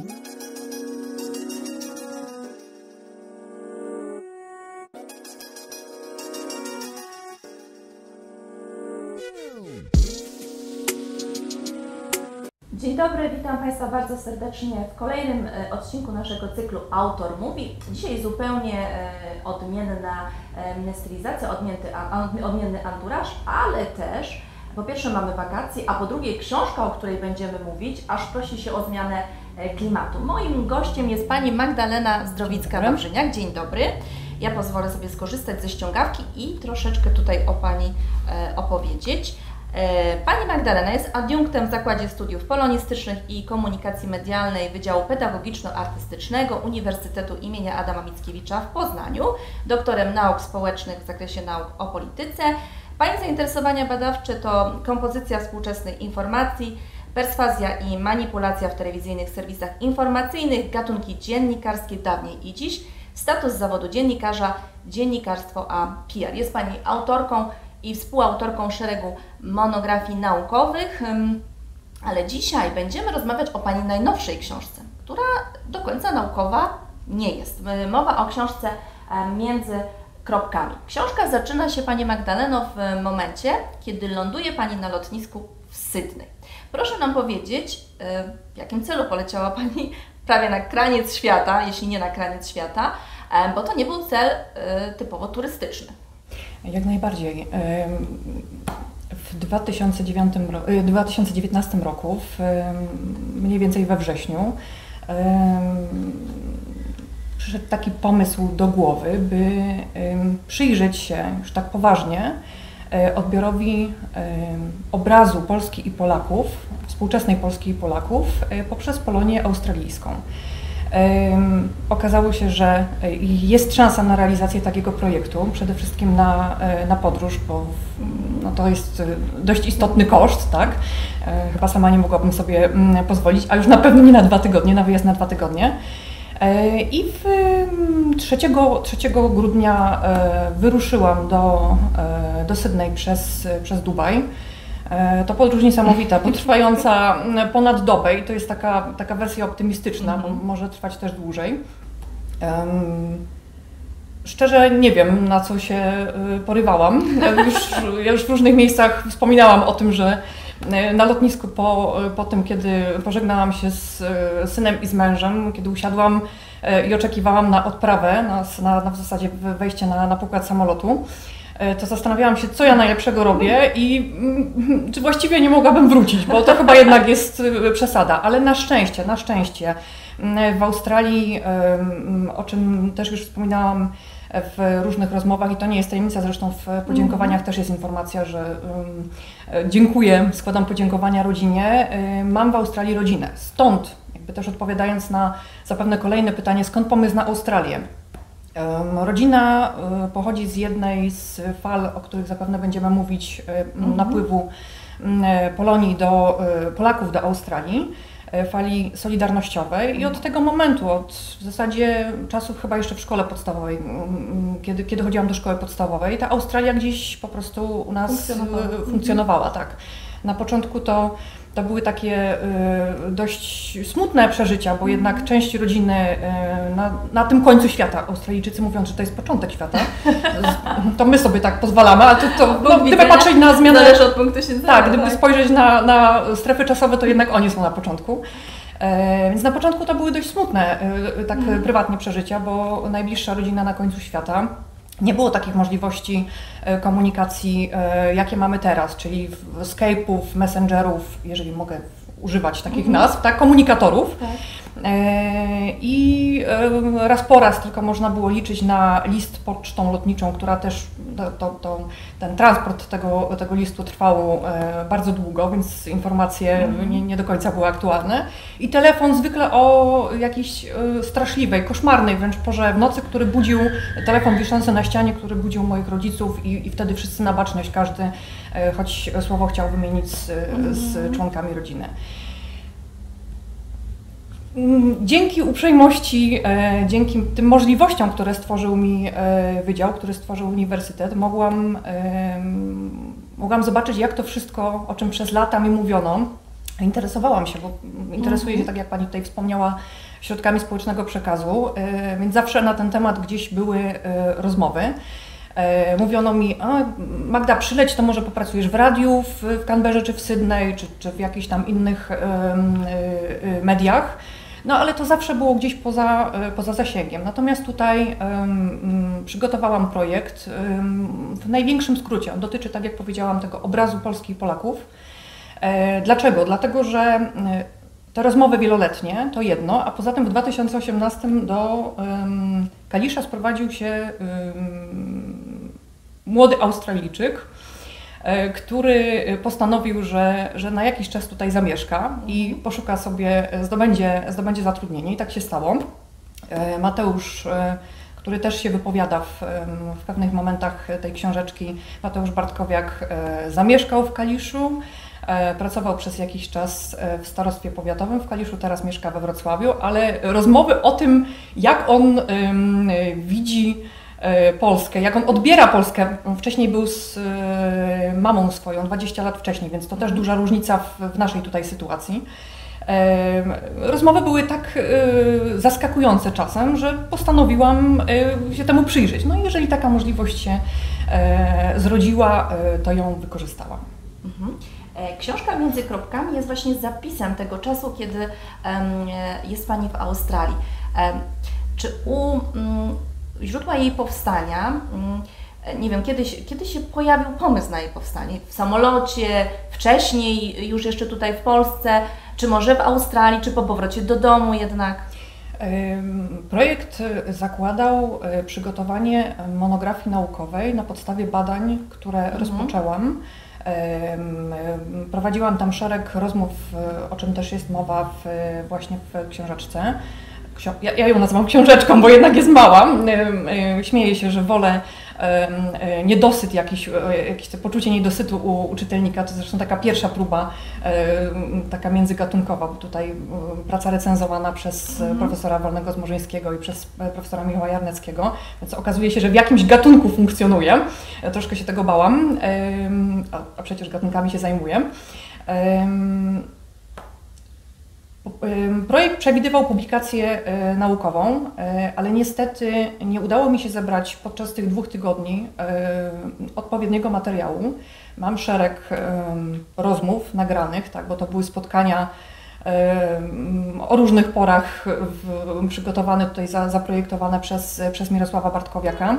Dzień dobry, witam Państwa bardzo serdecznie w kolejnym odcinku naszego cyklu Autor Mówi. Dzisiaj zupełnie odmienna stylizacja, odmienny anturaż, ale też po pierwsze mamy wakacje, a po drugie książka, o której będziemy mówić, aż prosi się o zmianę klimatu. Moim gościem jest Pani Magdalena Zdrowicka-Wawrzyniak. Dzień dobry. Ja pozwolę sobie skorzystać ze ściągawki i troszeczkę tutaj o Pani opowiedzieć. Pani Magdalena jest adiunktem w Zakładzie Studiów Polonistycznych i Komunikacji Medialnej Wydziału Pedagogiczno-Artystycznego Uniwersytetu im. Adama Mickiewicza w Poznaniu, doktorem nauk społecznych w zakresie nauk o polityce. Pani zainteresowania badawcze to kompozycja współczesnej informacji, perswazja i manipulacja w telewizyjnych serwisach informacyjnych, gatunki dziennikarskie dawniej i dziś, status zawodu dziennikarza, dziennikarstwo a PR. Jest Pani autorką i współautorką szeregu monografii naukowych, ale dzisiaj będziemy rozmawiać o Pani najnowszej książce, która do końca naukowa nie jest. Mowa o książce Między kropkami. Książka zaczyna się, Pani Magdaleno, w momencie, kiedy ląduje Pani na lotnisku w Sydney. Proszę nam powiedzieć, w jakim celu poleciała Pani prawie na kraniec świata, jeśli nie na kraniec świata, bo to nie był cel typowo turystyczny. Jak najbardziej. W 2019 roku, mniej więcej we wrześniu, przyszedł taki pomysł do głowy, by przyjrzeć się już tak poważnie odbiorowi obrazu Polski i Polaków, współczesnej Polski i Polaków poprzez Polonię australijską. Okazało się, że jest szansa na realizację takiego projektu, przede wszystkim na podróż, bo no to jest dość istotny koszt, tak? Chyba sama nie mogłabym sobie pozwolić, a już na pewno nie na 2 tygodnie, na wyjazd na 2 tygodnie. I 3 grudnia wyruszyłam do Sydney przez Dubaj. To podróż niesamowita, potrwająca ponad dobę i to jest taka wersja optymistyczna, bo może trwać też dłużej. Szczerze nie wiem, na co się porywałam. Ja już w różnych miejscach wspominałam o tym, że na lotnisku po tym, kiedy pożegnałam się z synem i z mężem, kiedy usiadłam i oczekiwałam na odprawę, w zasadzie wejście na pokład samolotu, to zastanawiałam się, co ja najlepszego robię i czy właściwie nie mogłabym wrócić, bo to chyba jednak jest przesada. Ale na szczęście w Australii, o czym też już wspominałam w różnych rozmowach i to nie jest tajemnica, zresztą w podziękowaniach też jest informacja, że dziękuję, składam podziękowania rodzinie. Mam w Australii rodzinę, stąd jakby też odpowiadając na zapewne kolejne pytanie, skąd pomysł na Australię. Rodzina pochodzi z jednej z fal, o których zapewne będziemy mówić, napływu Polaków do Australii, fali solidarnościowej i od tego momentu, od w zasadzie czasów chyba jeszcze w szkole podstawowej, kiedy chodziłam do szkoły podstawowej, ta Australia gdzieś po prostu u nas funkcjonowała, tak. Na początku to były takie dość smutne przeżycia, bo jednak część rodziny na tym końcu świata, Australijczycy mówią, że to jest początek świata, to my sobie tak pozwalamy, ale gdyby patrzeć na zmianę, zależy od punktu siedzenia. Tak, gdyby spojrzeć na strefy czasowe, to jednak oni są na początku. Więc na początku to były dość smutne, tak prywatnie przeżycia, bo najbliższa rodzina na końcu świata. Nie było takich możliwości komunikacji, jakie mamy teraz, czyli Skype'ów, Messengerów, jeżeli mogę używać takich nazw, tak, komunikatorów. Tak. I raz po raz tylko można było liczyć na list pocztą lotniczą, która też, ten transport tego listu trwał bardzo długo, więc informacje nie do końca były aktualne. I telefon zwykle o jakiejś straszliwej, koszmarnej wręcz porze w nocy, który budził, telefon wiszący na ścianie, który budził moich rodziców i wtedy wszyscy na baczność, każdy choć słowo chciał wymienić z członkami rodziny. Dzięki uprzejmości, dzięki tym możliwościom, które stworzył mi wydział, który stworzył uniwersytet, mogłam zobaczyć, jak to wszystko, o czym przez lata mi mówiono, interesowałam się, bo interesuję się, tak jak Pani tutaj wspomniała, środkami społecznego przekazu, więc zawsze na ten temat gdzieś były rozmowy. Mówiono mi, Magda, przyleć, to może popracujesz w radiu w Canberrze czy w Sydney, czy w jakichś tam innych mediach. No ale to zawsze było gdzieś poza zasięgiem. Natomiast tutaj przygotowałam projekt w największym skrócie. On dotyczy, tak jak powiedziałam, tego obrazu Polski i Polaków. Dlaczego? Dlatego, że te rozmowy wieloletnie to jedno, a poza tym w 2018 do Kalisza sprowadził się młody Australijczyk, który postanowił, że na jakiś czas tutaj zamieszka i poszuka sobie, zdobędzie zatrudnienie i tak się stało. Mateusz, który też się wypowiada w pewnych momentach tej książeczki, Mateusz Bartkowiak, zamieszkał w Kaliszu, pracował przez jakiś czas w starostwie powiatowym w Kaliszu, teraz mieszka we Wrocławiu, ale rozmowy o tym, jak on widzi Polskę, jak on odbiera Polskę. Wcześniej był z mamą swoją, 20 lat wcześniej, więc to też duża różnica w naszej tutaj sytuacji. Rozmowy były tak zaskakujące czasem, że postanowiłam się temu przyjrzeć. No i jeżeli taka możliwość się zrodziła, to ją wykorzystałam. Mhm. Książka Między kropkami jest właśnie zapisem tego czasu, kiedy jest Pani w Australii. Czy u źródła jej powstania, nie wiem, kiedy się pojawił pomysł na jej powstanie? W samolocie, wcześniej, już jeszcze tutaj w Polsce, czy może w Australii, czy po powrocie do domu jednak? Projekt zakładał przygotowanie monografii naukowej na podstawie badań, które rozpoczęłam. Prowadziłam tam szereg rozmów, o czym też jest mowa właśnie w książeczce. Ja ją nazywam książeczką, bo jednak jest mała. Śmieję się, że wolę niedosyt, jakieś to poczucie niedosytu u czytelnika. To zresztą taka pierwsza próba, taka międzygatunkowa, bo tutaj praca recenzowana przez profesora Wolnego Zmorzyńskiego i przez profesora Michała Jarneckiego, więc okazuje się, że w jakimś gatunku funkcjonuje. Troszkę się tego bałam, a przecież gatunkami się zajmuję. Projekt przewidywał publikację naukową, ale niestety nie udało mi się zebrać podczas tych 2 tygodni odpowiedniego materiału. Mam szereg rozmów nagranych, tak, bo to były spotkania o różnych porach przygotowane tutaj, zaprojektowane przez Mirosława Bartkowiaka.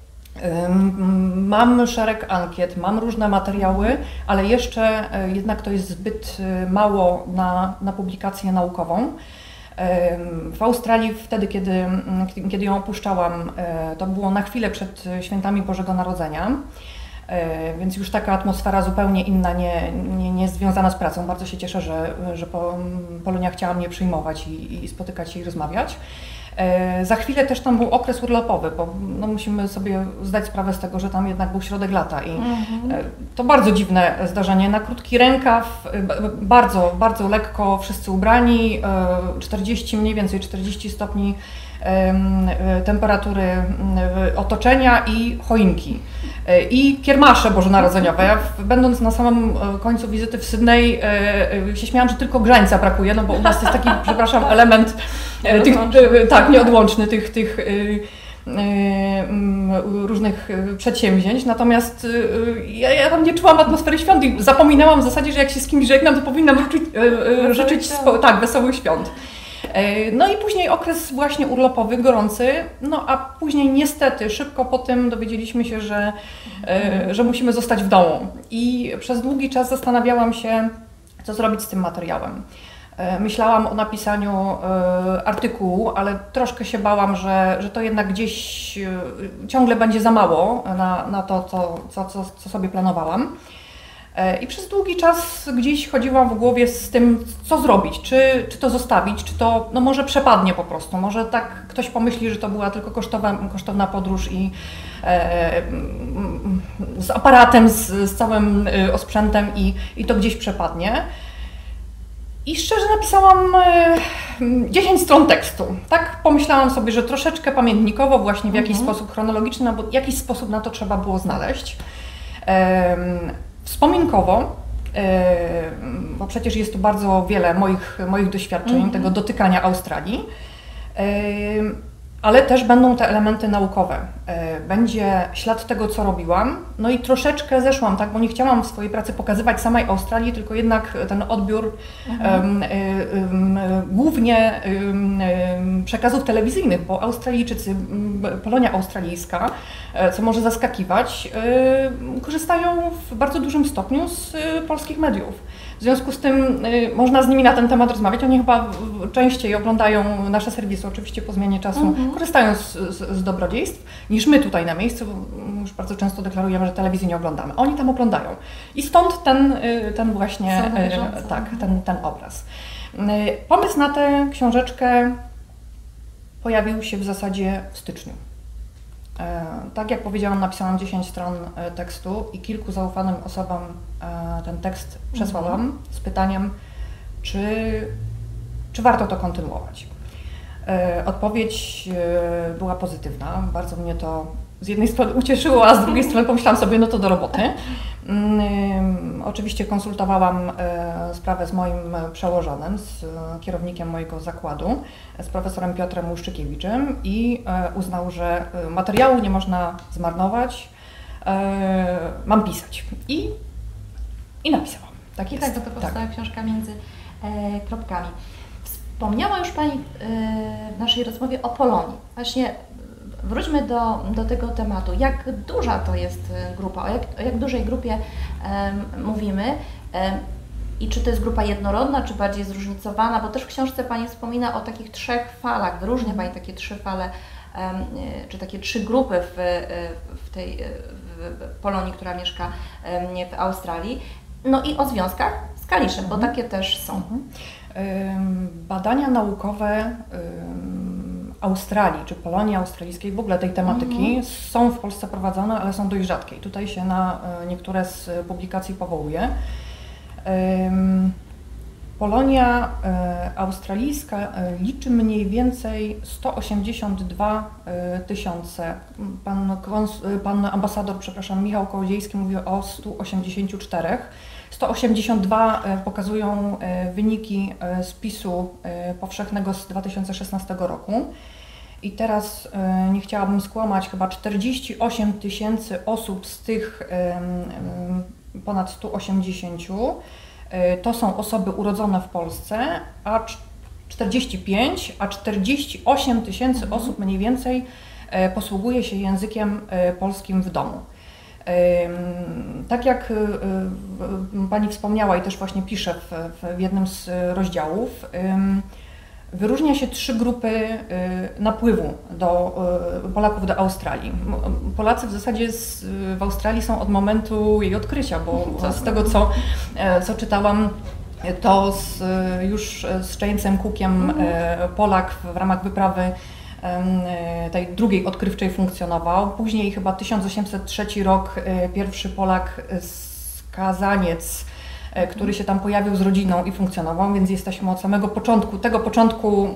Mam szereg ankiet, mam różne materiały, ale jeszcze jednak to jest zbyt mało na publikację naukową. W Australii wtedy, kiedy ją opuszczałam, to było na chwilę przed świętami Bożego Narodzenia, więc już taka atmosfera zupełnie inna, nie związana z pracą. Bardzo się cieszę, że Polonia chciała mnie przyjmować i spotykać się i rozmawiać. Za chwilę też tam był okres urlopowy, bo no, musimy sobie zdać sprawę z tego, że tam jednak był środek lata i to bardzo dziwne zdarzenie. Na krótki rękaw, bardzo, bardzo lekko wszyscy ubrani, 40, mniej więcej 40 stopni temperatury otoczenia i choinki. I kiermasze bożonarodzeniowe. Ja będąc na samym końcu wizyty w Sydney się śmiałam, że tylko grzańca brakuje, no bo u nas jest taki, przepraszam, element nieodłączny tych różnych przedsięwzięć. Natomiast ja tam nie czułam atmosfery świąt i zapominałam w zasadzie, że jak się z kimś żegnam, to powinnam życzyć wesołych świąt. No i później okres właśnie urlopowy, gorący, no a później niestety szybko po tym dowiedzieliśmy się, że musimy zostać w domu i przez długi czas zastanawiałam się, co zrobić z tym materiałem. Myślałam o napisaniu artykułu, ale troszkę się bałam, że to jednak gdzieś ciągle będzie za mało na to, co sobie planowałam. I przez długi czas gdzieś chodziłam w głowie z tym, co zrobić, czy to zostawić, czy to no może przepadnie po prostu, może tak ktoś pomyśli, że to była tylko kosztowna podróż i z aparatem, z całym osprzętem i to gdzieś przepadnie. I szczerze napisałam 10 stron tekstu. Tak pomyślałam sobie, że troszeczkę pamiętnikowo, właśnie w jakiś sposób chronologiczny, bo jakiś sposób na to trzeba było znaleźć. Wspominkowo, bo przecież jest tu bardzo wiele moich doświadczeń, tego dotykania Australii. Ale też będą te elementy naukowe. Będzie ślad tego, co robiłam. No i troszeczkę zeszłam, tak, bo nie chciałam w swojej pracy pokazywać samej Australii, tylko jednak ten odbiór głównie przekazów telewizyjnych, bo Australijczycy, Polonia australijska, co może zaskakiwać, korzystają w bardzo dużym stopniu z polskich mediów. W związku z tym można z nimi na ten temat rozmawiać. Oni chyba częściej oglądają nasze serwisy, oczywiście po zmianie czasu, korzystają z dobrodziejstw, niż my tutaj na miejscu, bo już bardzo często deklarujemy, że telewizji nie oglądamy. Oni tam oglądają. I stąd ten właśnie, ten obraz. Pomysł na tę książeczkę pojawił się w zasadzie w styczniu. Tak jak powiedziałam, napisałam 10 stron tekstu i kilku zaufanym osobom ten tekst przesłałam z pytaniem, czy warto to kontynuować. Odpowiedź była pozytywna, bardzo mnie to z jednej strony ucieszyło, a z drugiej strony pomyślałam sobie, no to do roboty. Oczywiście konsultowałam sprawę z moim przełożonym, z kierownikiem mojego zakładu, z profesorem Piotrem Łuszczykiewiczem i uznał, że materiału nie można zmarnować, mam pisać. I napisałam. Tak jest. I tak to powstała książka Między kropkami. Wspomniała już Pani w naszej rozmowie o Polonii. Właśnie wróćmy do tego tematu. Jak duża to jest grupa, o jak dużej grupie mówimy i czy to jest grupa jednorodna, czy bardziej zróżnicowana, bo też w książce Pani wspomina o takich 3 falach, wyróżnia Pani takie 3 fale, czy takie 3 grupy w tej Polonii, która mieszka w Australii. No i o związkach z Kaliszem, bo takie też są. Badania naukowe Australii, czy Polonii australijskiej, w ogóle tej tematyki są w Polsce prowadzone, ale są dość rzadkie. I tutaj się na niektóre z publikacji powołuję. Polonia australijska liczy mniej więcej 182 tysiące. Pan ambasador, Michał Kołodziejski mówi o 184. 182 pokazują wyniki spisu powszechnego z 2016 roku. I teraz nie chciałabym skłamać, chyba 48 tysięcy osób z tych ponad 180 to są osoby urodzone w Polsce, a 48 tysięcy osób mniej więcej posługuje się językiem polskim w domu. Tak jak Pani wspomniała i też właśnie pisze w jednym z rozdziałów, wyróżnia się 3 grupy napływu Polaków do Australii. Polacy w zasadzie w Australii są od momentu jej odkrycia, bo z tego co czytałam, to już z Jamesem Cookiem Polak w ramach wyprawy tej drugiej odkrywczej funkcjonował. Później chyba 1803 rok pierwszy Polak skazaniec, który się tam pojawił z rodziną i funkcjonował, więc jesteśmy od samego początku, tego początku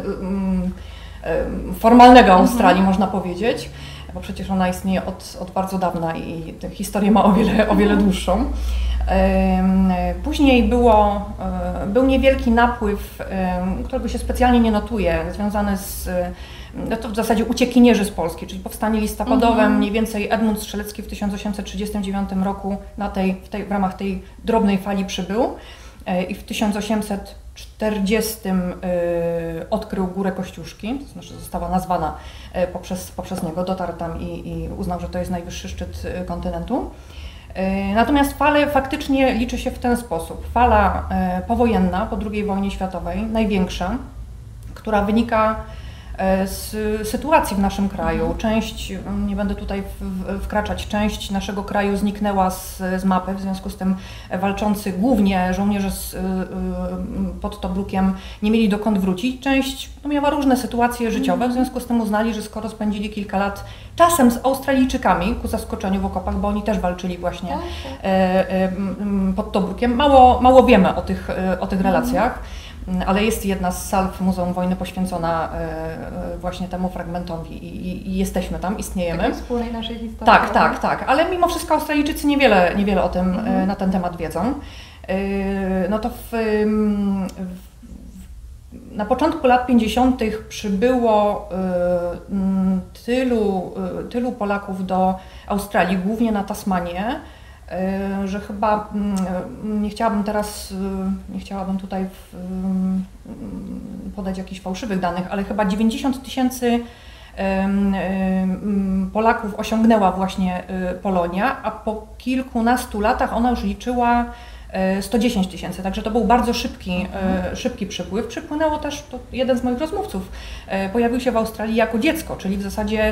formalnego Australii, można powiedzieć, bo przecież ona istnieje od bardzo dawna i tę historię ma o wiele dłuższą. Później był niewielki napływ, którego się specjalnie nie notuje, związany z to w zasadzie uciekinierzy z Polski, czyli powstanie listopadowe, mniej więcej Edmund Strzelecki w 1839 roku w ramach tej drobnej fali przybył i w 1840 odkrył Górę Kościuszki, to znaczy została nazwana poprzez niego, dotarł tam i uznał, że to jest najwyższy szczyt kontynentu. Natomiast falę faktycznie liczy się w ten sposób. Fala powojenna po II wojnie światowej, największa, która wynika z sytuacji w naszym kraju. Część, nie będę tutaj wkraczać, część naszego kraju zniknęła z mapy, w związku z tym walczący głównie żołnierze pod Tobrukiem nie mieli dokąd wrócić. Część miała różne sytuacje życiowe, w związku z tym uznali, że skoro spędzili kilka lat czasem z Australijczykami ku zaskoczeniu w okopach, bo oni też walczyli właśnie pod Tobrukiem. Mało wiemy o tych relacjach. ale jest jedna z sal w Muzeum Wojny poświęcona właśnie temu fragmentowi i jesteśmy tam, istniejemy. Takiej wspólnej naszej historii. Tak, ale mimo wszystko Australijczycy niewiele o tym na ten temat wiedzą. No to na początku lat 50. przybyło tylu Polaków do Australii, głównie na Tasmanię, że chyba nie chciałabym tutaj podać jakichś fałszywych danych, ale chyba 90 000 Polaków osiągnęła właśnie Polonia, a po kilkunastu latach ona już liczyła 110 000, także to był bardzo szybki przypływ. Przypłynęło też, to jeden z moich rozmówców pojawił się w Australii jako dziecko, czyli w zasadzie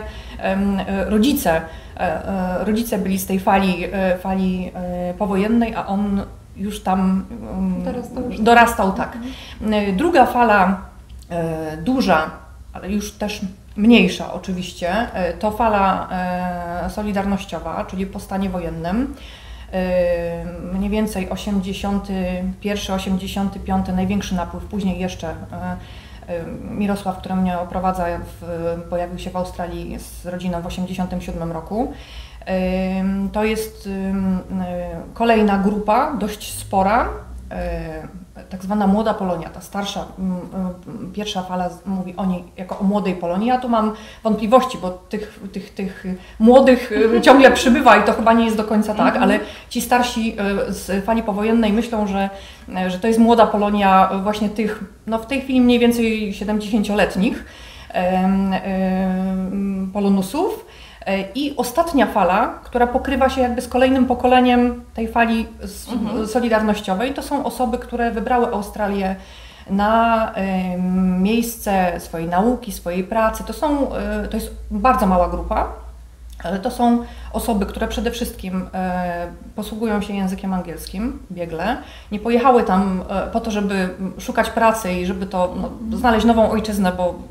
rodzice byli z tej fali powojennej, a on już tam dorastał. Tak. Druga fala, duża, ale już też mniejsza oczywiście, to fala solidarnościowa, czyli po stanie wojennym. Mniej więcej 81, 85 największy napływ, później jeszcze Mirosław, który mnie oprowadza, pojawił się w Australii z rodziną w 87 roku. To jest kolejna grupa, dość spora, tak zwana młoda Polonia, ta starsza, pierwsza fala mówi o niej jako o młodej Polonii. Ja tu mam wątpliwości, bo tych młodych ciągle przybywa i to chyba nie jest do końca tak, ale ci starsi z fali powojennej myślą, że to jest młoda Polonia właśnie tych, no w tej chwili mniej więcej 70-letnich polonusów. I ostatnia fala, która pokrywa się jakby z kolejnym pokoleniem tej fali solidarnościowej, to są osoby, które wybrały Australię na miejsce swojej nauki, swojej pracy. To jest bardzo mała grupa, ale to są osoby, które przede wszystkim posługują się językiem angielskim biegle. Nie pojechały tam po to, żeby szukać pracy i żeby to znaleźć nową ojczyznę,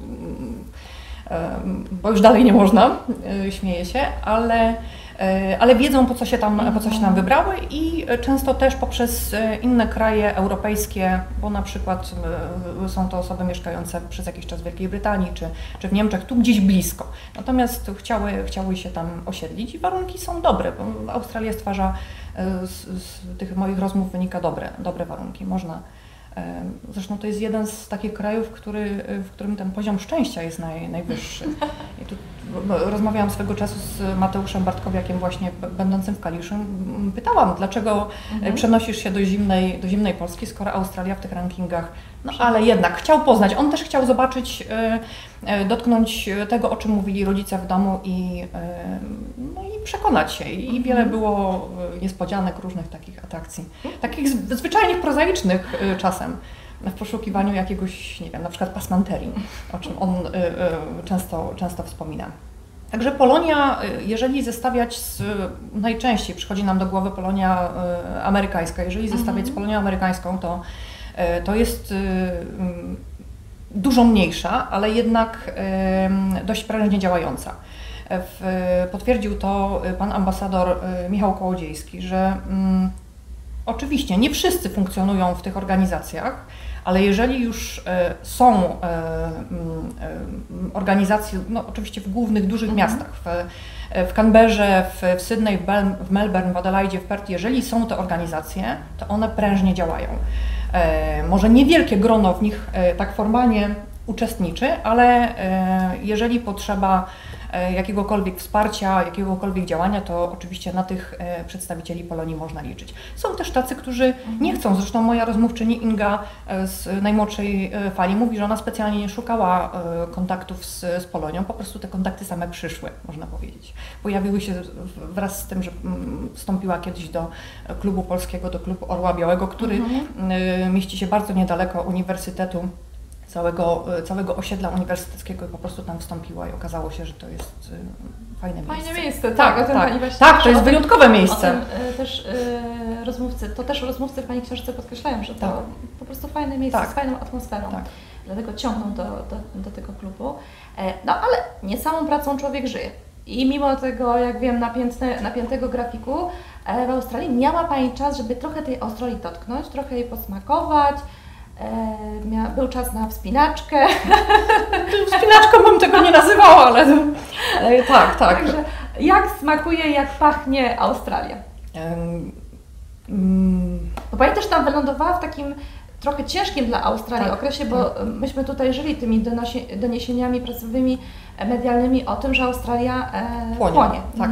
bo już dalej nie można, śmieję się, ale wiedzą po co się tam wybrały i często też poprzez inne kraje europejskie, bo na przykład są to osoby mieszkające przez jakiś czas w Wielkiej Brytanii czy w Niemczech, tu gdzieś blisko. Natomiast chciały się tam osiedlić i warunki są dobre, bo Australia stwarza, z tych moich rozmów wynika dobre warunki. Zresztą to jest jeden z takich krajów, w którym ten poziom szczęścia jest najwyższy. I tu rozmawiałam swego czasu z Mateuszem Bartkowiakiem, właśnie będącym w Kaliszu. Pytałam, dlaczego przenosisz się do zimnej Polski, skoro Australia w tych rankingach. No ale jednak chciał poznać. On też chciał zobaczyć, dotknąć tego, o czym mówili rodzice w domu i przekonać się. I wiele było niespodzianek, różnych takich atrakcji. Takich zwyczajnych, prozaicznych czasem. W poszukiwaniu jakiegoś, nie wiem, na przykład pasmanterii, o czym on często wspomina. Także Polonia, jeżeli zestawiać najczęściej przychodzi nam do głowy Polonia amerykańska, jeżeli zestawiać z Polonią amerykańską, to jest dużo mniejsza, ale jednak dość prężnie działająca. Potwierdził to pan ambasador Michał Kołodziejski, że oczywiście nie wszyscy funkcjonują w tych organizacjach, ale jeżeli już są organizacje, no oczywiście w głównych, dużych miastach, w Canberrze, w Sydney, w Melbourne, w Adelaide, w Perth, jeżeli są te organizacje, to one prężnie działają. Może niewielkie grono w nich tak formalnie uczestniczy, ale jeżeli potrzeba jakiegokolwiek wsparcia, jakiegokolwiek działania, to oczywiście na tych przedstawicieli Polonii można liczyć. Są też tacy, którzy nie chcą. Zresztą moja rozmówczyni Inga z najmłodszej fali mówi, że ona specjalnie nie szukała kontaktów z Polonią, po prostu te kontakty same przyszły, można powiedzieć. Pojawiły się wraz z tym, że wstąpiła kiedyś do klubu polskiego, do klubu Orła Białego, który mieści się bardzo niedaleko uniwersytetu, całego osiedla uniwersyteckiego i po prostu tam wstąpiła i okazało się, że to jest fajne miejsce. Fajne miejsce, tak. O tym pani właśnie tak, to jest wyjątkowe miejsce. O tym też rozmówcy w pani książce podkreślają, że to po prostu fajne miejsce z fajną atmosferą. Tak. Dlatego ciągną do tego klubu. No ale nie samą pracą człowiek żyje. I mimo tego, jak wiem, napiętego grafiku, w Australii miała pani czas, żeby trochę tej Australii dotknąć, trochę jej posmakować. Był czas na wspinaczkę. Wspinaczką bym tego nie nazywała, ale tak. Także jak smakuje, jak pachnie Australia? No bo ja też tam wylądowała w takim trochę ciężkim dla Australii okresie, bo myśmy tutaj żyli tymi doniesieniami prasowymi, medialnymi o tym, że Australia płonie. Tak.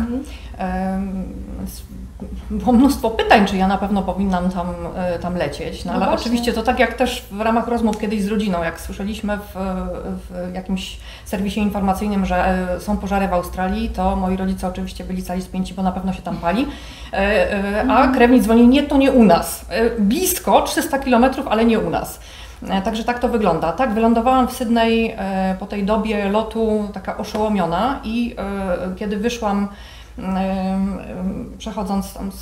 Było mnóstwo pytań, czy ja na pewno powinnam tam lecieć, no ale właśnie. Oczywiście to tak jak też w ramach rozmów kiedyś z rodziną, jak słyszeliśmy w jakimś serwisie informacyjnym, że są pożary w Australii, to moi rodzice oczywiście byli cali spięci, bo na pewno się tam pali, a krewni dzwonili, nie, to nie u nas, blisko, 300 km, ale nie u nas. Także tak to wygląda. Tak, wylądowałam w Sydney po tej dobie lotu taka oszołomiona i kiedy wyszłam, przechodząc tam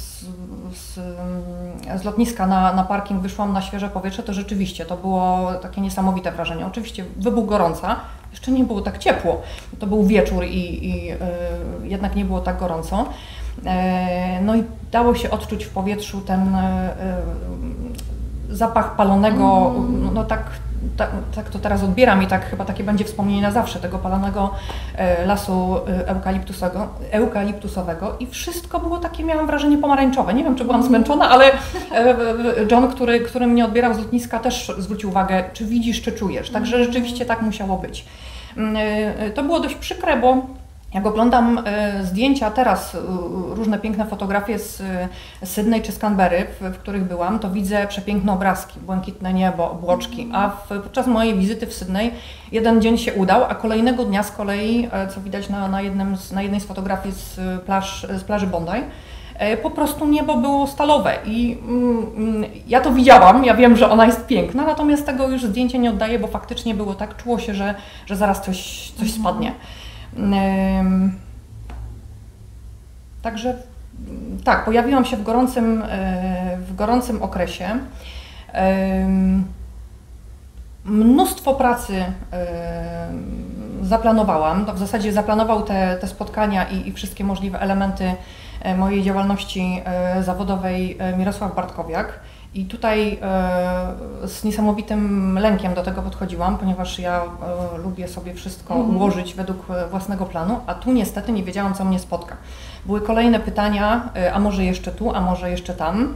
z lotniska na parking, wyszłam na świeże powietrze, to rzeczywiście to było takie niesamowite wrażenie. Oczywiście wybuch gorąca, jeszcze nie było tak ciepło, to był wieczór i jednak nie było tak gorąco. No i dało się odczuć w powietrzu ten zapach palonego, no tak to teraz odbieram i tak chyba takie będzie wspomnienie na zawsze, tego palonego lasu eukaliptusowego i wszystko było takie, miałam wrażenie, pomarańczowe. Nie wiem, czy byłam zmęczona, ale John, który mnie odbierał z lotniska, też zwrócił uwagę, czy widzisz, czy czujesz. Także rzeczywiście tak musiało być. To było dość przykre, bo jak oglądam zdjęcia teraz, różne piękne fotografie z Sydney czy z Canberry, w których byłam, to widzę przepiękne obrazki, błękitne niebo, obłoczki, a podczas mojej wizyty w Sydney jeden dzień się udał, a kolejnego dnia z kolei, co widać na jednej z fotografii z plaży Bondi, po prostu niebo było stalowe i ja to widziałam, ja wiem, że ona jest piękna, natomiast tego już zdjęcia nie oddaję, bo faktycznie było tak, czuło się, że zaraz coś spadnie. Także tak, pojawiłam się w gorącym okresie. Mnóstwo pracy zaplanowałam, w zasadzie zaplanował te spotkania i wszystkie możliwe elementy mojej działalności zawodowej Mirosław Bartkowiak. I tutaj z niesamowitym lękiem do tego podchodziłam, ponieważ ja lubię sobie wszystko ułożyć według własnego planu, a tu niestety nie wiedziałam, co mnie spotka. Były kolejne pytania, a może jeszcze tu, a może jeszcze tam.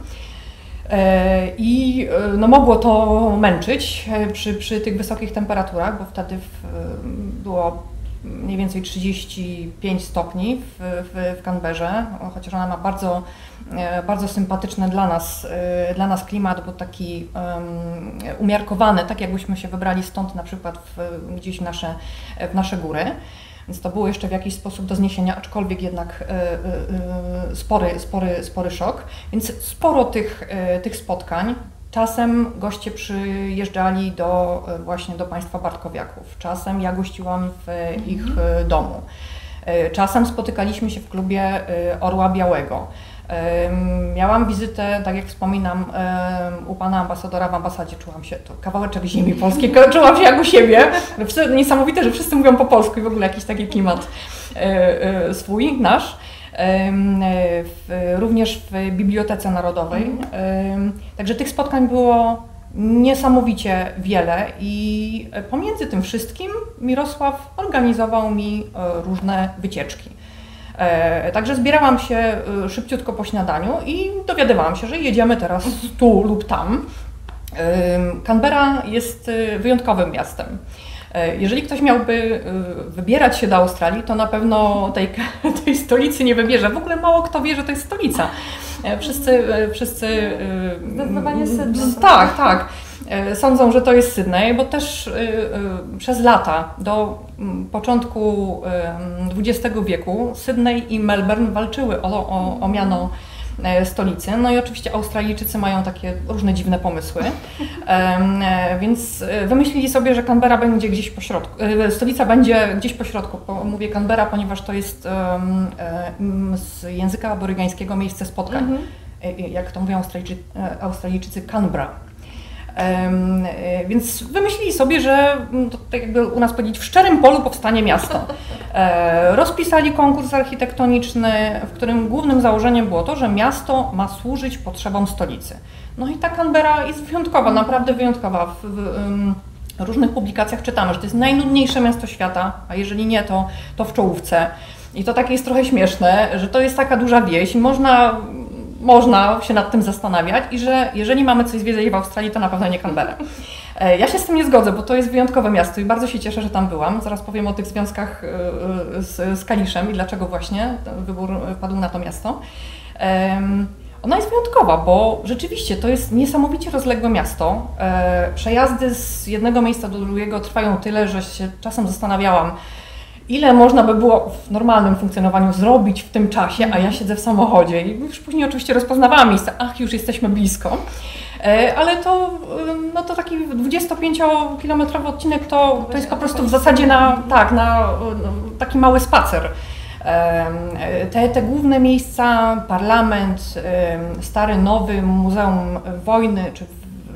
I no, mogło to męczyć przy tych wysokich temperaturach, bo wtedy było mniej więcej 35 stopni w Canberrze, chociaż ona ma bardzo sympatyczny dla nas klimat, bo taki umiarkowany, tak jakbyśmy się wybrali stąd na przykład gdzieś w nasze góry. Więc to było jeszcze w jakiś sposób do zniesienia, aczkolwiek jednak spory szok. Więc sporo tych spotkań. Czasem goście przyjeżdżali właśnie do państwa Bartkowiaków. Czasem ja gościłam w ich domu. Czasem spotykaliśmy się w klubie Orła Białego. Miałam wizytę, tak jak wspominam, u pana ambasadora w ambasadzie. Czułam się, to kawałeczek ziemi polskiej, czułam się jak u siebie. Niesamowite, że wszyscy mówią po polsku i w ogóle jakiś taki klimat swój, nasz. Również w Bibliotece Narodowej. Także tych spotkań było niesamowicie wiele i pomiędzy tym wszystkim Mirosław organizował mi różne wycieczki. Także zbierałam się szybciutko po śniadaniu i dowiadywałam się, że jedziemy teraz tu lub tam. Canberra jest wyjątkowym miastem. Jeżeli ktoś miałby wybierać się do Australii, to na pewno tej stolicy nie wybierze. W ogóle mało kto wie, że to jest stolica. Wszyscy zdecydowanie Sydney. Tak. Sądzą, że to jest Sydney, bo też przez lata do początku XX wieku Sydney i Melbourne walczyły o miano stolicy. No i oczywiście Australijczycy mają takie różne dziwne pomysły, więc wymyślili sobie, że Canberra będzie gdzieś po środku, stolica będzie gdzieś po środku. Mówię Canberra, ponieważ to jest z języka aborygańskiego miejsce spotkań. Jak to mówią Australijczycy, Canberra. Więc wymyślili sobie, że to, tak jakby u nas powiedzieć, w szczerym polu powstanie miasto. Rozpisali konkurs architektoniczny, w którym głównym założeniem było to, że miasto ma służyć potrzebom stolicy. No i ta Canberra jest wyjątkowa, naprawdę wyjątkowa. W różnych publikacjach czytamy, że to jest najnudniejsze miasto świata, a jeżeli nie, to w czołówce. I to takie jest trochę śmieszne, że to jest taka duża wieś, można się nad tym zastanawiać i że jeżeli mamy coś zwiedzać w Australii, to na pewno nie Canberra. Ja się z tym nie zgodzę, bo to jest wyjątkowe miasto i bardzo się cieszę, że tam byłam. Zaraz powiem o tych związkach z Kaliszem i dlaczego właśnie wybór padł na to miasto. Ona jest wyjątkowa, bo rzeczywiście to jest niesamowicie rozległe miasto. Przejazdy z jednego miejsca do drugiego trwają tyle, że się czasem zastanawiałam, ile można by było w normalnym funkcjonowaniu zrobić w tym czasie, a ja siedzę w samochodzie i już później oczywiście rozpoznawałam miejsca, już jesteśmy blisko. Ale to taki 25-kilometrowy odcinek to jest po prostu w zasadzie na taki mały spacer. Te główne miejsca, parlament, stary, nowy, Muzeum Wojny, czy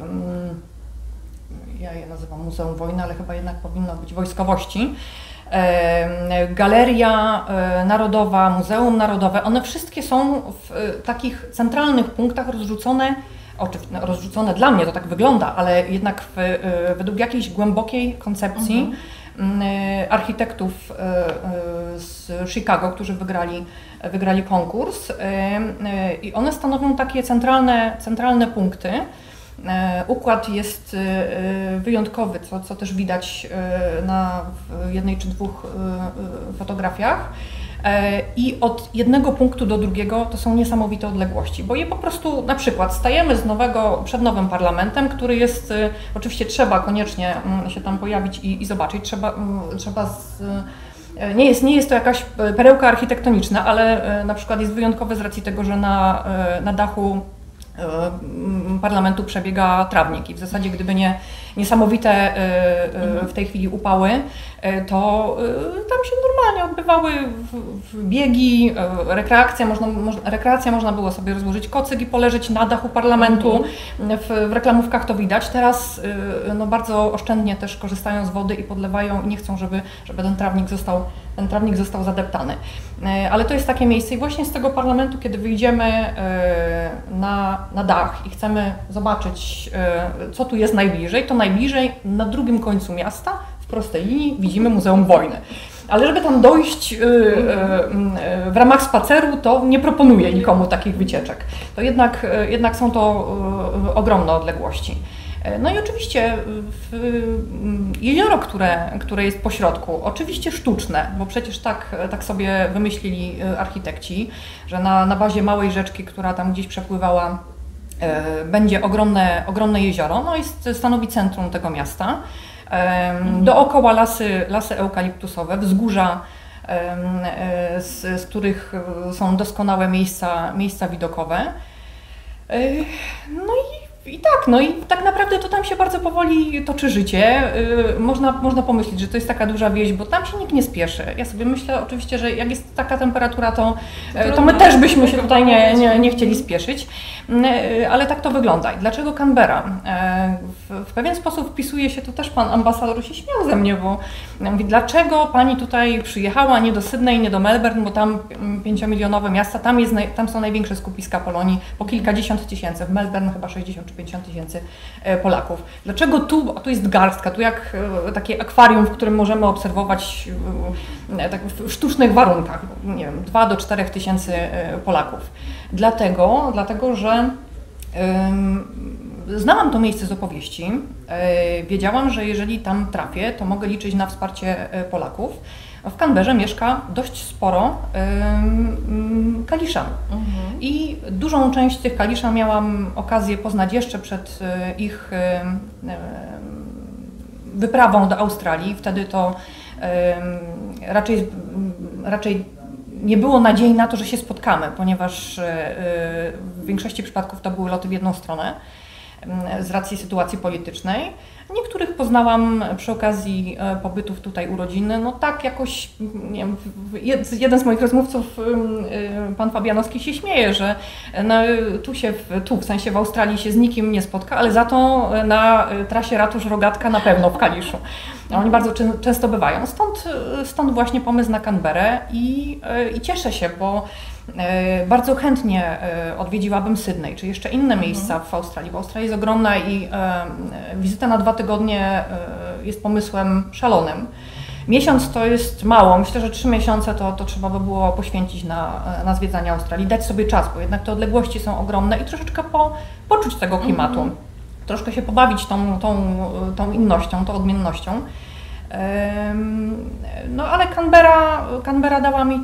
ja je nazywam Muzeum Wojny, ale chyba jednak powinno być wojskowości, Galeria Narodowa, Muzeum Narodowe, one wszystkie są w takich centralnych punktach rozrzucone dla mnie to tak wygląda, ale jednak według jakiejś głębokiej koncepcji architektów z Chicago, którzy wygrali konkurs i one stanowią takie centralne punkty. Układ jest wyjątkowy, co też widać na jednej czy dwóch fotografiach. I od jednego punktu do drugiego to są niesamowite odległości, bo je po prostu, na przykład stajemy przed nowym parlamentem, który jest, oczywiście trzeba koniecznie się tam pojawić i zobaczyć, nie jest to jakaś perełka architektoniczna, ale na przykład jest wyjątkowe z racji tego, że na dachu parlamentu przebiega trawnik i w zasadzie gdyby nie niesamowite w tej chwili upały, to tam się normalnie odbywały biegi, rekreacja, można było sobie rozłożyć kocyk i poleżeć na dachu parlamentu. W reklamówkach to widać. Teraz bardzo oszczędnie też korzystają z wody i podlewają i nie chcą, żeby ten trawnik został zadeptany. Ale to jest takie miejsce i właśnie z tego parlamentu, kiedy wyjdziemy na dach i chcemy zobaczyć, co tu jest najbliżej, to najbliżej na drugim końcu miasta w prostej linii widzimy Muzeum Wojny. Ale żeby tam dojść w ramach spaceru, to nie proponuję nikomu takich wycieczek. To jednak są to ogromne odległości. No i oczywiście jezioro, które jest po środku, oczywiście sztuczne, bo przecież tak sobie wymyślili architekci, że na bazie małej rzeczki, która tam gdzieś przepływała, będzie ogromne jezioro, stanowi centrum tego miasta. Dookoła lasy eukaliptusowe, wzgórza, z których są doskonałe miejsca widokowe. I tak naprawdę to tam się bardzo powoli toczy życie. Można pomyśleć, że to jest taka duża wieś, bo tam się nikt nie spieszy. Ja sobie myślę oczywiście, że jak jest taka temperatura, to my też byśmy się tutaj nie chcieli spieszyć, ale tak to wygląda. I dlaczego Canberra? W pewien sposób wpisuje się, to też pan ambasador się śmiał ze mnie, bo mówi, dlaczego pani tutaj przyjechała nie do Sydney, nie do Melbourne, bo tam 5-milionowe miasta, tam są największe skupiska Polonii, po kilkadziesiąt tysięcy, w Melbourne chyba 60 czy 50 tysięcy Polaków. Dlaczego tu, a tu jest garstka, tu jak takie akwarium, w którym możemy obserwować tak w sztucznych warunkach, nie wiem, 2 do 4 tysięcy Polaków. Dlatego, że znałam to miejsce z opowieści, wiedziałam, że jeżeli tam trafię, to mogę liczyć na wsparcie Polaków. W Canberrze mieszka dość sporo Kaliszan. I dużą część tych Kaliszan miałam okazję poznać jeszcze przed ich wyprawą do Australii. Wtedy to raczej nie było nadziei na to, że się spotkamy, ponieważ w większości przypadków to były loty w jedną stronę z racji sytuacji politycznej. Niektórych poznałam przy okazji pobytów tutaj u rodziny. No tak jakoś, nie wiem, jeden z moich rozmówców, pan Fabianowski, się śmieje, że no, tu w sensie w Australii się z nikim nie spotka, ale za to na trasie Ratusz-Rogatka na pewno w Kaliszu. Oni bardzo często bywają. Stąd właśnie pomysł na Canberrę i cieszę się, bo bardzo chętnie odwiedziłabym Sydney, czy jeszcze inne miejsca w Australii. Bo Australia jest ogromna i wizyta na 2 tygodnie jest pomysłem szalonym. Miesiąc to jest mało, myślę, że 3 miesiące to trzeba by było poświęcić na zwiedzanie Australii, dać sobie czas, bo jednak te odległości są ogromne i troszeczkę poczuć tego klimatu. Troszkę się pobawić tą innością, tą odmiennością. No ale Canberra dała mi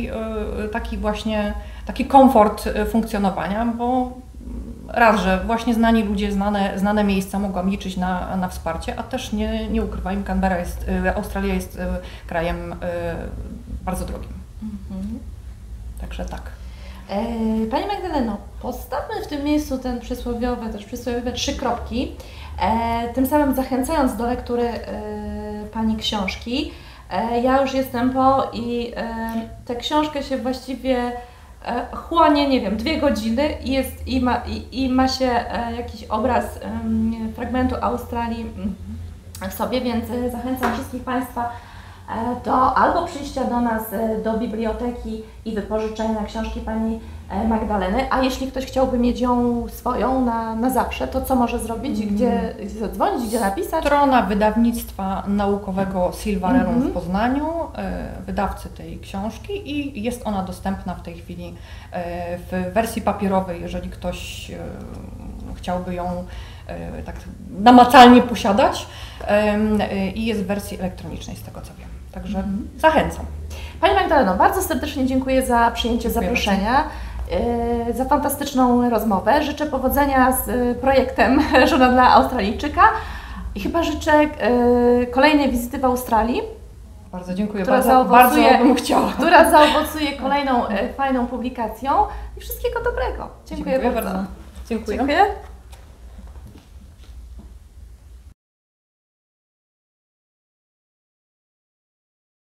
taki komfort funkcjonowania, bo raz, że właśnie znani ludzie, znane miejsca mogłam liczyć na wsparcie, a też nie ukrywajmy, Australia jest krajem bardzo drogim. Także tak. Pani Magdaleno, postawmy w tym miejscu te przysłowiowe 3 kropki, tym samym zachęcając do lektury Pani książki. Ja już jestem po i tę książkę się właściwie chłonie, nie wiem, 2 godziny i ma się jakiś obraz fragmentu Australii w sobie, więc zachęcam wszystkich Państwa do albo przyjścia do nas do biblioteki i wypożyczenia książki Pani Magdaleny, a jeśli ktoś chciałby mieć ją swoją na zawsze, to co może zrobić? Gdzie zadzwonić, gdzie napisać? Strona wydawnictwa naukowego Silva Rerum w Poznaniu, wydawcy tej książki, i jest ona dostępna w tej chwili w wersji papierowej, jeżeli ktoś chciałby ją tak namacalnie posiadać, i jest w wersji elektronicznej, z tego co wiem. Także zachęcam. Pani Magdaleno, bardzo serdecznie dziękuję za przyjęcie zaproszenia, za fantastyczną rozmowę. Życzę powodzenia z projektem Żona dla Australijczyka i chyba życzę kolejnej wizyty w Australii. Bardzo dziękuję, bardzo bym chciała. Która zaowocuje kolejną fajną publikacją i wszystkiego dobrego. Dziękuję bardzo. Dziękuję.